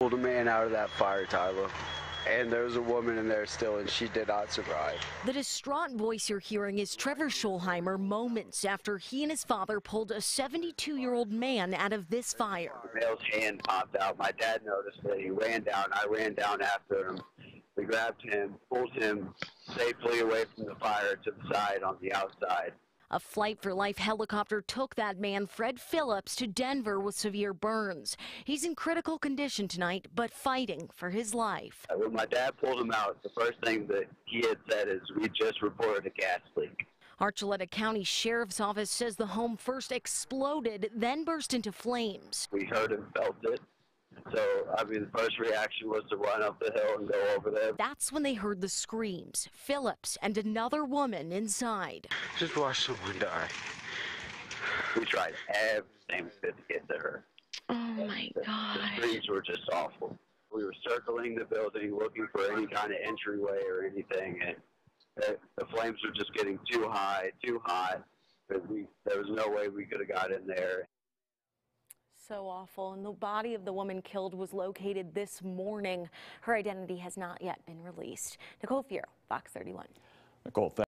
Pulled a man out of that fire, Tyler. And there was a woman in there still, and she did not survive. The distraught voice you're hearing is Trevor Schulheimer moments after he and his father pulled a 72-year-old man out of this fire. The male's hand popped out. My dad noticed it. He ran down. I ran down after him. We grabbed him, pulled him safely away from the fire to the side on the outside. A Flight for Life helicopter took that man, Fred Phillips, to Denver with severe burns. He's in critical condition tonight, but fighting for his life. When my dad pulled him out, the first thing that he had said is, "We just reported a gas leak." Archuleta County Sheriff's Office says the home first exploded, then burst into flames. We heard and felt it. So, the first reaction was to run up the hill and go over there. That's when they heard the screams. Phillips and another woman inside. Just watch someone die. We tried everything we could to get to her. Oh, my God. The screams were just awful. We were circling the building looking for any kind of entryway or anything, and the flames were just getting too high, too hot. But there was no way we could have got in there. So awful. And the body of the woman killed was located this morning. Her identity has not yet been released. Nicole Fiero, Fox 31. Nicole, thanks.